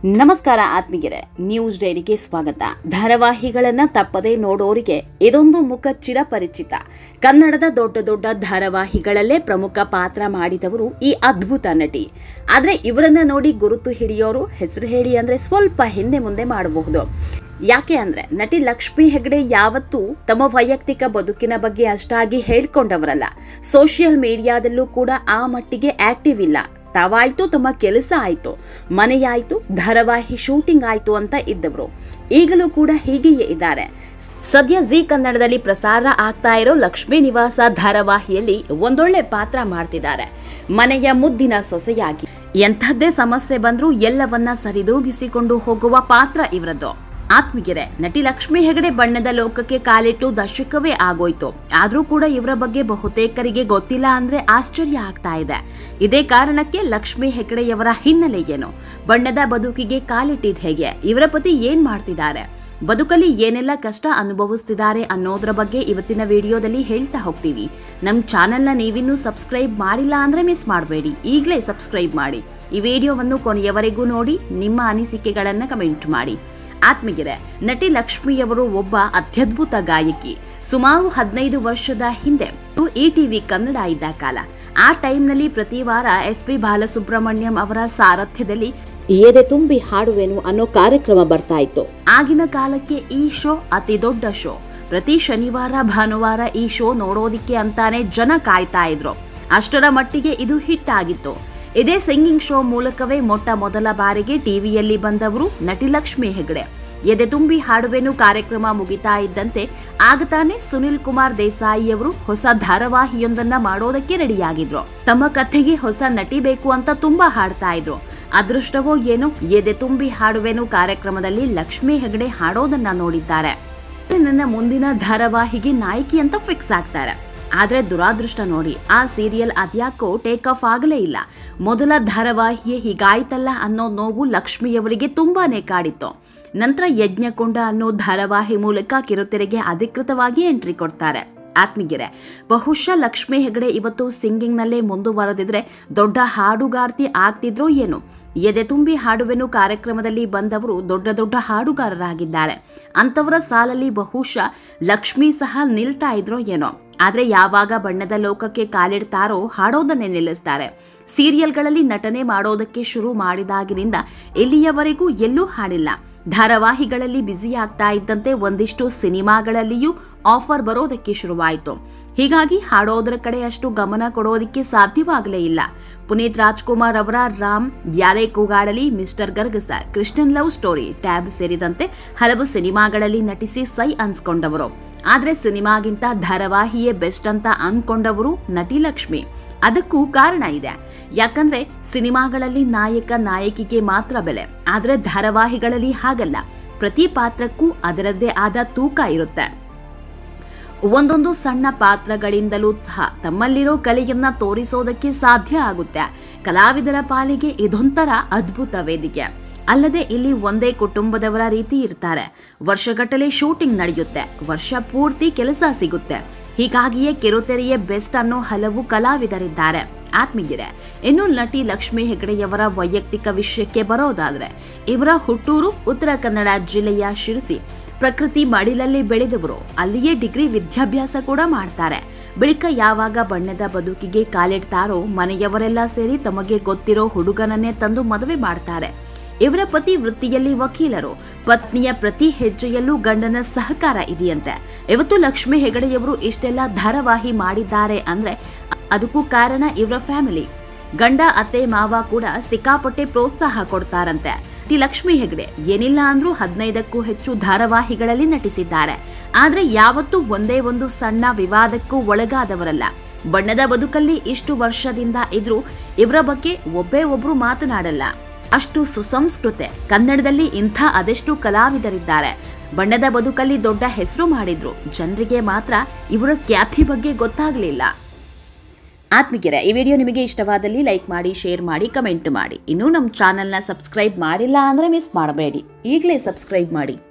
ನಮಸ್ಕಾರ ಆತ್ಮೀಯರೇ, ನ್ಯೂಸ್ ಡೈರಿಗೆ ಸ್ವಾಗತ. ಧಾರಾವಾಹಿಗಳನ್ನ ತಪ್ಪದೇ ನೋಡೋರಿಗೆ ಇದೊಂದು ಮುಖ ಚಿರಪರಿಚಿತ. ಕನ್ನಡದ ದೊಡ್ಡ ದೊಡ್ಡ ಧಾರಾವಾಹಿಗಳಲ್ಲೇ ಪ್ರಮುಖ ಪಾತ್ರ ಮಾಡಿದವರು ಈ ಅದ್ಭುತ ನಟಿ. ಆದ್ರೆ ಇವರನ್ನ ನೋಡಿ ಗುರುತು ಹಿಡಿಯೋರು ಹೆಸರು ಹೇಳಿ ಅಂದ್ರೆ ಸ್ವಲ್ಪ ಹಿಂದೆ ಮುಂದೆ ಮಾಡಬಹುದು. ಯಾಕೆ ಅಂದ್ರೆ ನಟಿ ಲಕ್ಷ್ಮಿ ಹೆಗಡೆ ಯಾವತ್ತೂ ತಮ್ಮ ವೈಯಕ್ತಿಕ ಬದುಕಿನ ಬಗ್ಗೆ ಅಷ್ಟಾಗಿ ಹೇಳ್ಕೊಂಡವರಲ್ಲ. ಸೋಷಿಯಲ್ ಮೀಡಿಯಾದಲ್ಲೂ ಕೂಡ ಆ ಮಟ್ಟಿಗೆ ಆಕ್ಟಿವ್ ಇಲ್ಲ. ತಾವಾಯ್ತು, ತಮ್ಮ ಕೆಲಸ ಆಯ್ತು, ಮನೆಯಾಯ್ತು, ಧಾರಾವಾಹಿ ಶೂಟಿಂಗ್ ಆಯ್ತು ಅಂತ ಇದ್ದವರು ಈಗಲೂ ಕೂಡ ಹೀಗೆಯೇ ಇದ್ದಾರೆ. ಸದ್ಯ ಜಿ ಕನ್ನಡದಲ್ಲಿ ಪ್ರಸಾರ ಆಗ್ತಾ ಇರೋ ಲಕ್ಷ್ಮೀ ನಿವಾಸ ಧಾರಾವಾಹಿಯಲ್ಲಿ ಒಂದೊಳ್ಳೆ ಪಾತ್ರ ಮಾಡ್ತಿದ್ದಾರೆ. ಮನೆಯ ಮುದ್ದಿನ ಸೊಸೆಯಾಗಿ ಎಂಥದ್ದೇ ಸಮಸ್ಯೆ ಬಂದ್ರೂ ಎಲ್ಲವನ್ನ ಸರಿದೂಗಿಸಿಕೊಂಡು ಹೋಗುವ ಪಾತ್ರ ಇವರದ್ದು. ಆತ್ಮೀಯರೇ, ನಟಿ ಲಕ್ಷ್ಮಿ ಹೆಗಡೆ ಬಣ್ಣದ ಲೋಕಕ್ಕೆ ಕಾಲಿಟ್ಟು ದಶಕವೇ ಆಗೋಯ್ತು. ಆದ್ರೂ ಕೂಡ ಇವರ ಬಗ್ಗೆ ಬಹುತೇಕರಿಗೆ ಗೊತ್ತಿಲ್ಲ ಅಂದ್ರೆ ಆಶ್ಚರ್ಯ ಆಗ್ತಾ ಇದೆ. ಇದೇ ಕಾರಣಕ್ಕೆ ಲಕ್ಷ್ಮಿ ಹೆಗಡೆಯವರ ಹಿನ್ನೆಲೆ ಏನು, ಬಣ್ಣದ ಬದುಕಿಗೆ ಕಾಲಿಟ್ಟಿದ್ ಹೇಗೆ, ಇವರ ಪತಿ ಏನ್ ಮಾಡ್ತಿದ್ದಾರೆ, ಬದುಕಲ್ಲಿ ಏನೆಲ್ಲ ಕಷ್ಟ ಅನುಭವಿಸ್ತಿದ್ದಾರೆ ಅನ್ನೋದ್ರ ಬಗ್ಗೆ ಇವತ್ತಿನ ವಿಡಿಯೋದಲ್ಲಿ ಹೇಳ್ತಾ ಹೋಗ್ತೀವಿ. ನಮ್ಮ ಚಾನೆಲ್ನ ನೀವಿನ್ನೂ ಸಬ್ಸ್ಕ್ರೈಬ್ ಮಾಡಿಲ್ಲ ಅಂದ್ರೆ ಮಿಸ್ ಮಾಡಬೇಡಿ, ಈಗಲೇ ಸಬ್ಸ್ಕ್ರೈಬ್ ಮಾಡಿ. ಈ ವಿಡಿಯೋವನ್ನು ಕೊನೆಯವರೆಗೂ ನೋಡಿ, ನಿಮ್ಮ ಅನಿಸಿಕೆಗಳನ್ನ ಕಮೆಂಟ್ ಮಾಡಿ. ಆತ್ಮೀಯರೇ, ನಟಿ ಲಕ್ಷ್ಮಿಯವರು ಒಬ್ಬ ಅತ್ಯದ್ಭುತ ಗಾಯಕಿ. ಸುಮಾರು 15 ವರ್ಷದ ಹಿಂದೆ ETV ಕನ್ನಡ ಇದ್ದ ಕಾಲ. ಆ ಟೈಮ್ನಲ್ಲಿ ಪ್ರತಿ ವಾರ SP ಬಾಲಸುಬ್ರಹ್ಮಣ್ಯಂ ಅವರ ಸಾರಥ್ಯದಲ್ಲಿ ಎದೆ ತುಂಬಿ ಹಾಡುವೆನು ಅನ್ನೋ ಕಾರ್ಯಕ್ರಮ ಬರ್ತಾ ಇತ್ತು. ಆಗಿನ ಕಾಲಕ್ಕೆ ಈ ಶೋ ಅತಿ ದೊಡ್ಡ ಶೋ. ಪ್ರತಿ ಶನಿವಾರ ಭಾನುವಾರ ಈ ಶೋ ನೋಡೋದಿಕ್ಕೆ ಅಂತಾನೆ ಜನ ಕಾಯ್ತಾ ಇದ್ರು. ಅಷ್ಟರ ಮಟ್ಟಿಗೆ ಇದು ಹಿಟ್ ಆಗಿತ್ತು. ಇದೇ ಸಿಂಗಿಂಗ್ ಶೋ ಮೂಲಕವೇ ಮೊಟ್ಟ ಮೊದಲ ಬಾರಿಗೆ ಟಿವಿಯಲ್ಲಿ ಬಂದವರು ನಟಿ ಲಕ್ಷ್ಮಿ ಹೆಗಡೆ. ಎದೆ ತುಂಬಿ ಹಾಡುವೆನು ಕಾರ್ಯಕ್ರಮ ಮುಗಿತಾ ಇದ್ದಂತೆ ಆಗತಾನೆ ಸುನಿಲ್ ಕುಮಾರ್ ದೇಸಾಯಿ ಅವರು ಹೊಸ ಧಾರಾವಾಹಿಯೊಂದನ್ನ ಮಾಡೋದಕ್ಕೆ ರೆಡಿಯಾಗಿದ್ರು. ತಮ್ಮ ಕಥೆಗೆ ಹೊಸ ನಟಿ ಬೇಕು ಅಂತ ತುಂಬಾ ಹಾಡ್ತಾ ಇದ್ರು. ಅದೃಷ್ಟವೋ ಏನೋ, ಎದೆ ತುಂಬಿ ಹಾಡುವೆನು ಕಾರ್ಯಕ್ರಮದಲ್ಲಿ ಲಕ್ಷ್ಮಿ ಹೆಗಡೆ ಹಾಡೋದನ್ನ ನೋಡಿದ್ದಾರೆ. ನನ್ನ ಮುಂದಿನ ಧಾರಾವಾಹಿಗೆ ನಾಯಕಿ ಅಂತ ಫಿಕ್ಸ್ ಆಗ್ತಾರೆ. ಆದ್ರೆ ದುರಾದೃಷ್ಟ ನೋಡಿ, ಆ ಸೀರಿಯಲ್ ಅದ್ಯಾಕೋ ಟೇಕ್ ಆಫ್ ಆಗಲೇ ಇಲ್ಲ. ಮೊದಲ ಧಾರಾವಾಹಿಯೇ ಹೀಗಾಯ್ತಲ್ಲ ಅನ್ನೋ ನೋವು ಲಕ್ಷ್ಮಿಯವರಿಗೆ ತುಂಬಾನೇ ಕಾಡಿತ್ತು. ನಂತರ ಯಜ್ಞಕೊಂಡ ಅನ್ನೋ ಧಾರಾವಾಹಿ ಮೂಲಕ ಕಿರುತೆರೆಗೆ ಅಧಿಕೃತವಾಗಿ ಎಂಟ್ರಿ ಕೊಡ್ತಾರೆ. ಆತ್ಮೀಯರೇ, ಬಹುಶಃ ಲಕ್ಷ್ಮಿ ಹೆಗಡೆ ಇವತ್ತು ಸಿಂಗಿಂಗ್ ನಲ್ಲೇ ಮುಂದುವರೆದಿದ್ರೆ ದೊಡ್ಡ ಹಾಡುಗಾರ್ತಿ ಆಗ್ತಿದ್ರೋ ಏನು. ಎದೆ ತುಂಬಿ ಹಾಡುವೆನು ಕಾರ್ಯಕ್ರಮದಲ್ಲಿ ಬಂದವರು ದೊಡ್ಡ ದೊಡ್ಡ ಹಾಡುಗಾರರಾಗಿದ್ದಾರೆ. ಅಂತವರ ಸಾಲಲ್ಲಿ ಬಹುಶಃ ಲಕ್ಷ್ಮಿ ಸಹ ನಿಲ್ತಾ ಇದ್ರೋ ಏನೋ. ಆದ್ರೆ ಯಾವಾಗ ಬಣ್ಣದ ಲೋಕಕ್ಕೆ ಕಾಲಿಡ್ತಾರೋ ಹಾಡೋದನ್ನೇ ನಿಲ್ಲಿಸ್ತಾರೆ. ಸೀರಿಯಲ್ಗಳಲ್ಲಿ ನಟನೆ ಮಾಡೋದಕ್ಕೆ ಶುರು ಮಾಡಿದಾಗಿನಿಂದ ಇಲ್ಲಿಯವರೆಗೂ ಎಲ್ಲೂ ಹಾಡಿಲ್ಲ. ಧಾರಾವಾಹಿಗಳಲ್ಲಿ ಬ್ಯುಸಿ ಆಗ್ತಾ ಇದ್ದಂತೆ ಒಂದಿಷ್ಟು ಸಿನಿಮಾಗಳಲ್ಲಿಯೂ ಆಫರ್ ಬರೋದಕ್ಕೆ ಶುರುವಾಯಿತು. ಹೀಗಾಗಿ ಹಾಡೋದ್ರ ಕಡೆ ಅಷ್ಟು ಗಮನ ಕೊಡೋದಕ್ಕೆ ಸಾಧ್ಯವಾಗಲೇ ಇಲ್ಲ. ಪುನೀತ್ ರಾಜ್ಕುಮಾರ್ ಅವರ Ram, Yaare Koogadali, mister Garagasa, Krishnan love story, Tab ಸೇರಿದಂತೆ ಹಲವು ಸಿನಿಮಾಗಳಲ್ಲಿ ನಟಿಸಿ ಸೈ ಅನ್ಸ್ಕೊಂಡವರು. ಆದ್ರೆ ಸಿನಿಮಾಗಿಂತ ಧಾರಾವಾಹಿಯೇ ಬೆಸ್ಟ್ ಅಂತ ಅನ್ಕೊಂಡವರು ನಟಿ ಲಕ್ಷ್ಮಿ. ಅದಕ್ಕೂ ಕಾರಣ ಇದೆ. ಯಾಕಂದ್ರೆ ಸಿನಿಮಾಗಳಲ್ಲಿ ನಾಯಕ ನಾಯಕಿಗೆ ಮಾತ್ರ ಬೆಲೆ, ಆದ್ರೆ ಧಾರಾವಾಹಿಗಳಲ್ಲಿ ಹಾಗಲ್ಲ. ಪ್ರತಿ ಪಾತ್ರಕ್ಕೂ ಅದರದ್ದೇ ಆದ ತೂಕ ಇರುತ್ತೆ. ಒಂದೊಂದು ಸಣ್ಣ ಪಾತ್ರಗಳಿಂದಲೂ ಸಹ ತಮ್ಮಲ್ಲಿರೋ ಕಲೆಯನ್ನ ತೋರಿಸೋದಕ್ಕೆ ಸಾಧ್ಯ ಆಗುತ್ತೆ. ಕಲಾವಿದರ ಪಾಲಿಗೆ ಇದೊಂಥರ ಅದ್ಭುತ ವೇದಿಕೆ. ಅಲ್ಲದೆ ಇಲ್ಲಿ ಒಂದೇ ಕುಟುಂಬದವರ ರೀತಿ ಇರ್ತಾರೆ. ವರ್ಷಗಟ್ಟಲೆ ಶೂಟಿಂಗ್ ನಡೆಯುತ್ತೆ, ವರ್ಷ ಪೂರ್ತಿ ಕೆಲಸ ಸಿಗುತ್ತೆ. ಹೀಗಾಗಿಯೇ ಕಿರುತೆರೆಯೇ ಬೆಸ್ಟ್ ಅನ್ನೋ ಹಲವು ಕಲಾವಿದರಿದ್ದಾರೆ. ಆತ್ಮೀಯರೇ, ಇನ್ನು ನಟಿ ಲಕ್ಷ್ಮಿ ಹೆಗಡೆಯವರ ವೈಯಕ್ತಿಕ ವಿಷಯಕ್ಕೆ ಬರೋದಾದ್ರೆ, ಇವರ ಹುಟ್ಟೂರು ಉತ್ತರ ಕನ್ನಡ ಜಿಲ್ಲೆಯ ಶಿರಸಿ. ಪ್ರಕೃತಿ ಮಡಿಲಲ್ಲಿ ಬೆಳೆದವರು, ಅಲ್ಲಿಯೇ ಡಿಗ್ರಿ ವಿದ್ಯಾಭ್ಯಾಸ ಕೂಡ ಮಾಡ್ತಾರೆ. ಬಳಿಕ ಯಾವಾಗ ಬಣ್ಣದ ಬದುಕಿಗೆ ಕಾಲಿಡ್ತಾರೋ ಮನೆಯವರೆಲ್ಲ ಸೇರಿ ತಮಗೆ ಗೊತ್ತಿರೋ ಹುಡುಗನನ್ನೇ ತಂದು ಮದುವೆ ಮಾಡ್ತಾರೆ. ಇವರ ಪತಿ ವೃತ್ತಿಯಲ್ಲಿ ವಕೀಲರು. ಪತ್ನಿಯ ಪ್ರತಿ ಹೆಜ್ಜೆಯಲ್ಲೂ ಗಂಡನ ಸಹಕಾರ ಇದೆಯಂತೆ. ಇವತ್ತು ಲಕ್ಷ್ಮಿ ಹೆಗಡೆಯವರು ಇಷ್ಟೆಲ್ಲ ಧಾರಾವಾಹಿ ಮಾಡಿದ್ದಾರೆ ಅಂದ್ರೆ ಅದಕ್ಕೂ ಕಾರಣ ಇವರ ಫ್ಯಾಮಿಲಿ. ಗಂಡ, ಅತ್ತೆ, ಮಾವ ಕೂಡ ಸಿಕ್ಕಾಪಟ್ಟೆ ಪ್ರೋತ್ಸಾಹ ಕೊಡ್ತಾರಂತೆ. ಲಕ್ಷ್ಮಿ ಹೆಗಡೆ ಏನಿಲ್ಲ ಅಂದ್ರೂ 15ಕ್ಕೂ ಹೆಚ್ಚು ಧಾರಾವಾಹಿಗಳಲ್ಲಿ ನಟಿಸಿದ್ದಾರೆ. ಆದ್ರೆ ಯಾವತ್ತೂ ಒಂದೇ ಒಂದು ಸಣ್ಣ ವಿವಾದಕ್ಕೂ ಒಳಗಾದವರಲ್ಲ. ಬಣ್ಣದ ಬದುಕಲ್ಲಿ ಇಷ್ಟು ವರ್ಷದಿಂದ ಇದ್ರೂ ಇವರ ಬಗ್ಗೆ ಒಬ್ಬೇ ಒಬ್ರು ಮಾತನಾಡಲ್ಲ. ಅಷ್ಟು ಸುಸಂಸ್ಕೃತೆ. ಕನ್ನಡದಲ್ಲಿ ಇಂಥ ಅದೆಷ್ಟು ಕಲಾವಿದರಿದ್ದಾರೆ. ಬಣ್ಣದ ಬದುಕಲ್ಲಿ ದೊಡ್ಡ ಹೆಸರು ಮಾಡಿದ್ರು, ಜನರಿಗೆ ಮಾತ್ರ ಇವರ ಖ್ಯಾತಿ ಬಗ್ಗೆ ಗೊತ್ತಾಗಲಿಲ್ಲ. ಆತ್ಮೀಯರೇ, ಈ ವಿಡಿಯೋ ನಿಮಗೆ ಇಷ್ಟವಾದಲ್ಲಿ ಲೈಕ್ ಮಾಡಿ, ಶೇರ್ ಮಾಡಿ, ಕಮೆಂಟ್ ಮಾಡಿ. ಇನ್ನೂ ನಮ್ಮ ಚಾನೆಲ್ನ ಸಬ್ಸ್ಕ್ರೈಬ್ ಮಾಡಿಲ್ಲ ಅಂದ್ರೆ ಮಿಸ್ ಮಾಡಬೇಡಿ, ಈಗಲೇ ಸಬ್ಸ್ಕ್ರೈಬ್ ಮಾಡಿ.